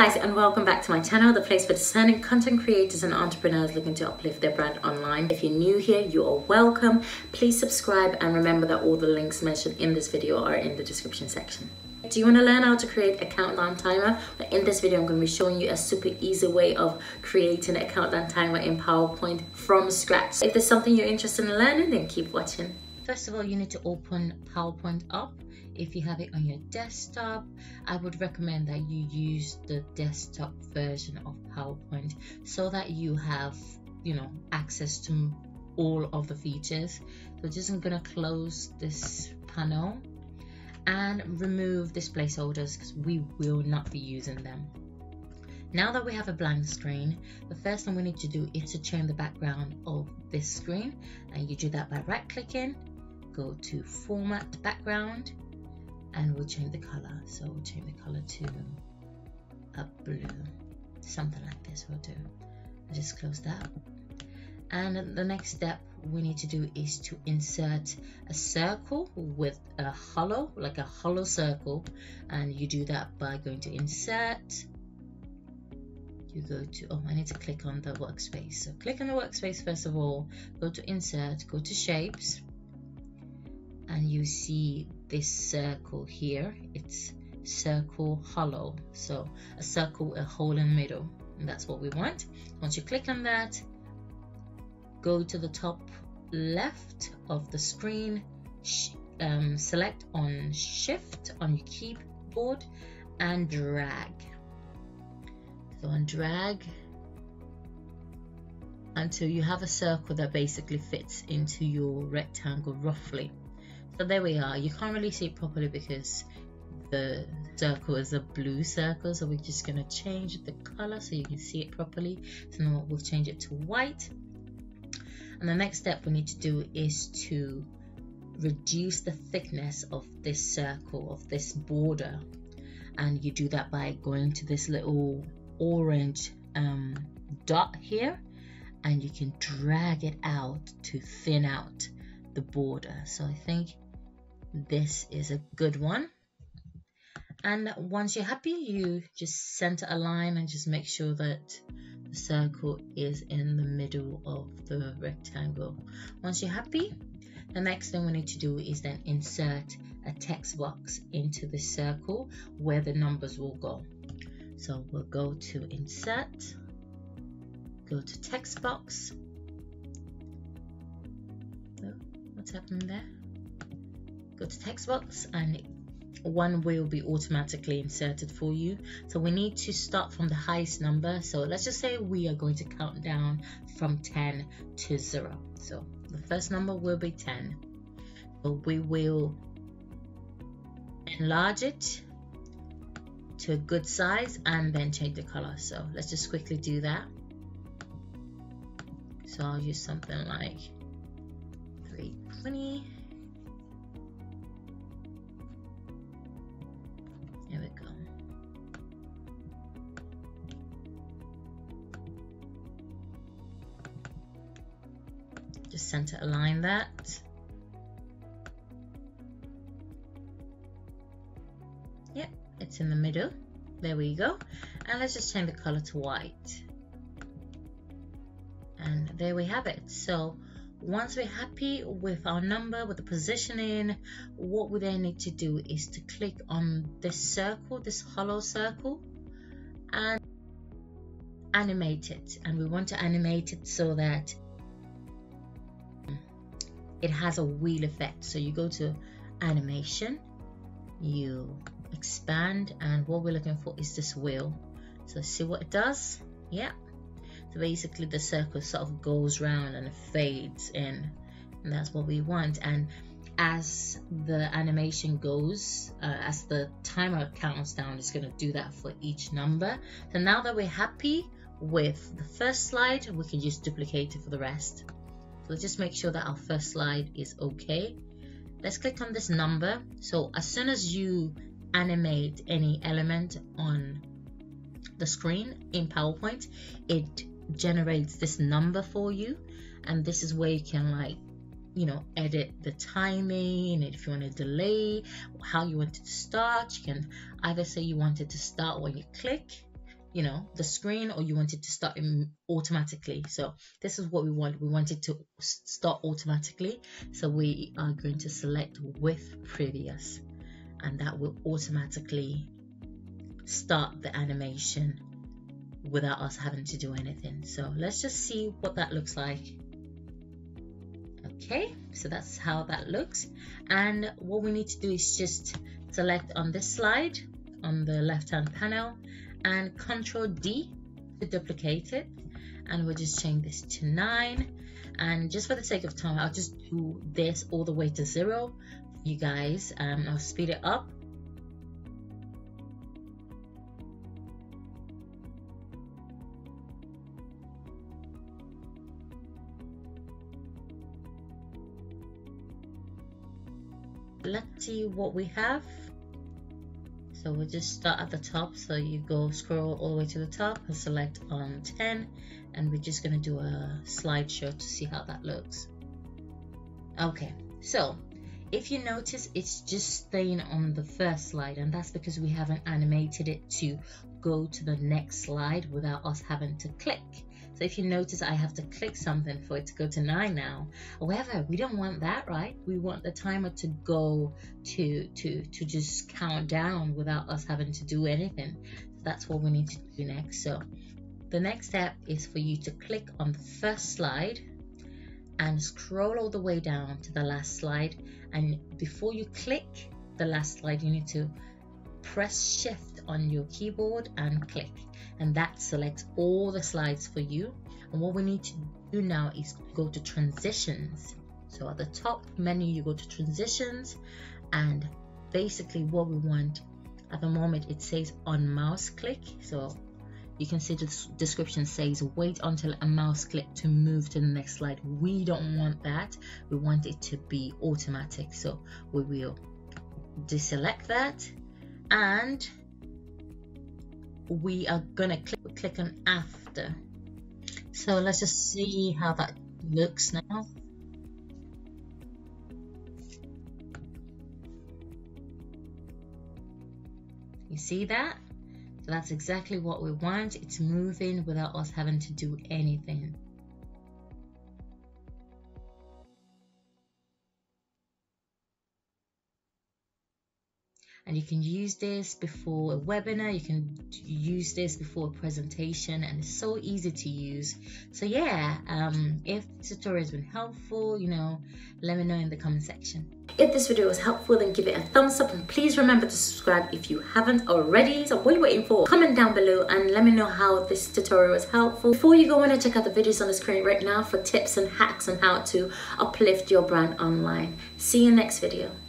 guys, and welcome back to my channel, the place for discerning content creators and entrepreneurs looking to uplift their brand online. If you're new here, you are welcome. Please subscribe and remember that all the links mentioned in this video are in the description section. Do you want to learn how to create a countdown timer? In this video, I'm going to be showing you a super easy way of creating a countdown timer in PowerPoint from scratch. If there's something you're interested in learning, then keep watching. First of all, you need to open PowerPoint up. If you have it on your desktop, I would recommend that you use the desktop version of PowerPoint so that you have, access to all of the features. So just I'm gonna close this panel and remove these placeholders because we will not be using them. Now that we have a blank screen, the first thing we need to do is to change the background of this screen, and you do that by right clicking, go to format background, and we'll change the color. So we'll change the color to a blue, something like this will do. I'll just close that. And the next step we need to do is to insert a circle with a hollow, like a hollow circle. And you do that by going to insert. You go to, I need to click on the workspace. So click on the workspace first of all, go to insert, go to shapes, and you see this circle here. It's circle hollow, so a circle with a hole in the middle, and that's what we want. Once you click on that, go to the top left of the screen, select on shift on your keyboard and drag. So on drag until you have a circle that basically fits into your rectangle roughly. So there we are. You can't really see it properly because the circle is a blue circle, so we're just going to change the color so you can see it properly. So now we'll change it to white. And the next step we need to do is to reduce the thickness of this circle, of this border, and you do that by going to this little orange dot here, and you can drag it out to thin out the border. So I think this is a good one. And once you're happy, you just center a line and just make sure that the circle is in the middle of the rectangle. Once you're happy, the next thing we need to do is then insert a text box into the circle where the numbers will go. So we'll go to insert, go to text box. What's happening there? Go to text box, and one will be automatically inserted for you. So we need to start from the highest number. So let's just say we are going to count down from 10 to 0. So the first number will be 10. So we will enlarge it to a good size and then change the color. So let's just quickly do that. So I'll use something like 320. There we go. Just center align that. Yep, it's in the middle. There we go. And let's just change the color to white. And there we have it. So once we're happy with our number, with the positioning, what we then need to do is to click on this circle, this hollow circle, and animate it. And we want to animate it so that it has a wheel effect. So you go to animation, you expand, and what we're looking for is this wheel. So see what it does? Yeah. So basically the circle sort of goes round and fades in, and that's what we want. And as the animation goes, as the timer counts down, it's going to do that for each number. So now that we're happy with the first slide, we can just duplicate it for the rest. So just make sure that our first slide is okay. Let's click on this number. So as soon as you animate any element on the screen in PowerPoint, it generates this number for you, and this is where you can edit the timing, and if you want to delay how you want it to start, you can either say you want it to start when you click, you know, the screen, or you want it to start automatically. So this is what we want. We want it to start automatically. So we are going to select with previous, and that will automatically start the animation without us having to do anything. So let's just see what that looks like. Okay, so that's how that looks. And what we need to do is just select on this slide on the left hand panel and Control D to duplicate it, and we'll just change this to 9. And just for the sake of time, I'll just do this all the way to 0 for you guys. I'll speed it up. Let's see what we have. So we'll just start at the top. So you go scroll all the way to the top and select on 10, and we're just going to do a slideshow to see how that looks. Okay, so if you notice, it's just staying on the first slide, and that's because we haven't animated it to go to the next slide without us having to click. So if you notice, I have to click something for it to go to 9 now. However, we don't want that, right? We want the timer to go to just count down without us having to do anything. So that's what we need to do next. So the next step is for you to click on the first slide and scroll all the way down to the last slide. And before you click the last slide, you need to press Shift on your keyboard and click, and that selects all the slides for you. And what we need to do now is go to transitions. So at the top menu, you go to transitions, and basically what we want at the moment, it says on mouse click. So you can see the description says wait until a mouse click to move to the next slide. We don't want that. We want it to be automatic. So we will deselect that, and we are gonna click on after. So let's just see how that looks now. You see that? So that's exactly what we want. It's moving without us having to do anything. And you can use this before a webinar, you can use this before a presentation, and it's so easy to use. So yeah, if the tutorial has been helpful, you know, let me know in the comment section. If this video was helpful, then give it a thumbs up, and please remember to subscribe if you haven't already. So what are you waiting for? Comment down below and let me know how this tutorial was helpful. Before you go on and check out the videos on the screen right now for tips and hacks on how to uplift your brand online. See you next video.